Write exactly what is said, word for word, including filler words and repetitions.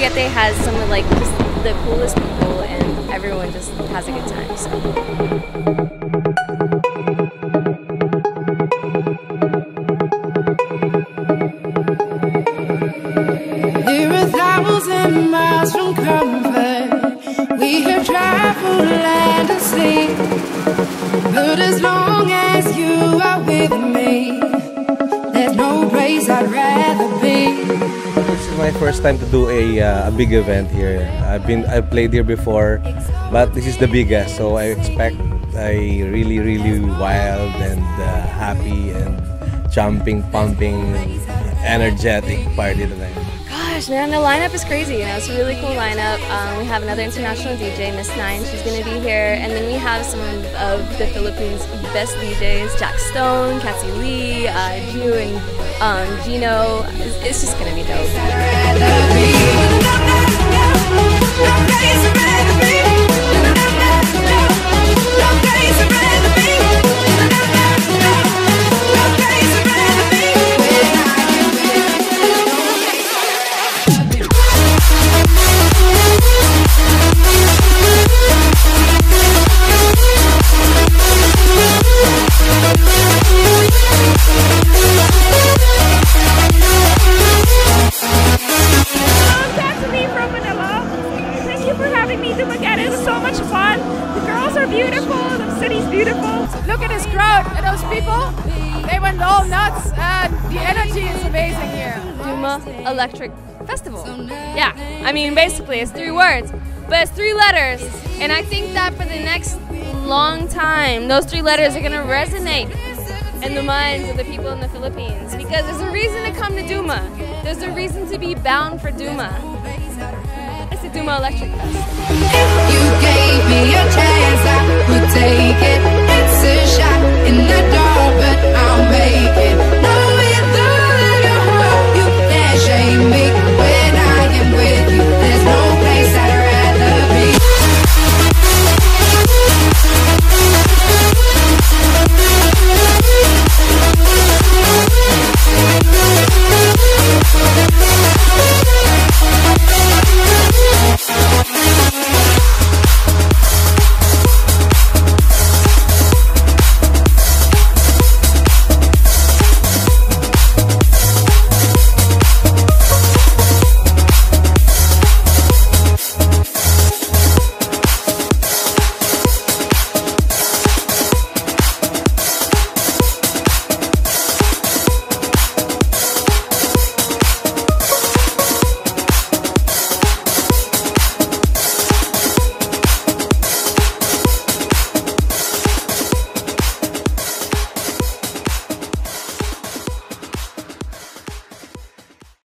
Dumaguete has some of like just the coolest people, and everyone just has a good time. So. We're a thousand miles from comfort. We have traveled land and sea, but as long as you are with me, there's no place I'd rather be. This is my first time to do a, uh, a big event here. I've been I've played here before, but this is the biggest, so I expect a really really wild and uh, happy and jumping, pumping, energetic party tonight. Gosh, man, the lineup is crazy. You know, it's a really cool lineup. Um, we have another international D J, Miss Nine. She's going to be here, and then we have some of the Philippines' best D Js: Jack Stone, Cassie Lee, uh, Ju, and um, Gino. It's, it's just going to be dope. It was so much fun. The girls are beautiful, the city's beautiful. Look at this crowd and those people. They went all nuts and the energy is amazing here. Duma Electric Festival. Yeah, I mean basically it's three words, but it's three letters. And I think that for the next long time, those three letters are gonna resonate in the minds of the people in the Philippines. Because there's a reason to come to Duma. There's a reason to be bound for Duma. It's the Duma Electric Fest. If you gave me a chance, I would take it. It's a shot in the dark, but I'll make it.